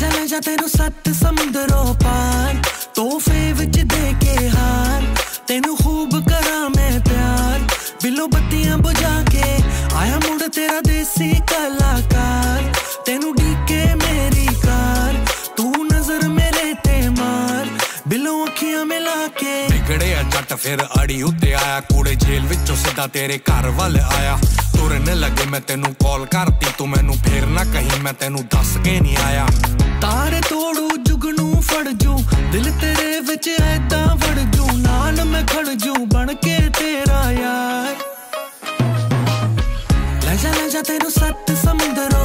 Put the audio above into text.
ਲੈ ਜਾ ਤੈਨੂੰ 7 ਸਮੁੰਦਰੋਂ ਪਾਰ ਤੋਹਫੇ ਵਿੱਚ ਦੇ ਕੇ ਹਾਰ ਤੈਨੂੰ ਖੂਬ ਕਰਾਂ ਮੈਂ ਪਿਆਰ ਬਿੱਲੋ ਬੱਤੀਆਂ ਬੁਝਾ ਕੇ ਆਇਆ ਮੁੰਡ ਤੇਰਾ ਦੇਸੀ ਕਲਾਕਾਰ ਤੈਨੂੰ ਢੀਕੇ ਮੇਰੀ ਕਾਰ ਤੂੰ ਨਜ਼ਰ ਮੇਰੇ ਤੇ ਮਾਰ ਬਿੱਲੋ ਅੱਖੀਆਂ ਮਿਲਾ ਕੇ ਵਿਗੜਿਆ ਜੱਟ ਫਿਰ ਅੜੀ ਉੱਤੇ ਆਇਆ ਕੂੜੇ ਜੇਲ੍ਹ ਵਿੱਚੋਂ ਸਿੱਧਾ ਤੇਰੇ ਘਰ ਵੱਲ ਆਇਆ ਤੁਰਨ ਲੱਗੇ ਮੈਂ ਤੈਨੂੰ ਕਾਲ ਕਰਤੀ ਤੂੰ ਮੈਨੂੰ ਫੇਰ ਨਾ ਕਹੀਂ ਮੈਂ ਤੈਨੂੰ ਦੱਸ ਕੇ ਨਹੀਂ ਆਇਆ ਤਾਰੇ ਤੋੜੂ ਜੁਗਨੂੰ ਫੜ ਜੂ ਦਿਲ ਤੇਰੇ ਵਿੱਚ ਐਦਾਂ ਵੜ ਜੂ ਨਾਲ ਮੈਂ ਖੜ ਜੂ ਬਣ ਕੇ ਤੇਰਾ ਯਾਰ ਲੈ ਜਾ ਤੈਨੂੰ 7 ਸਮੁੰਦਰੋਂ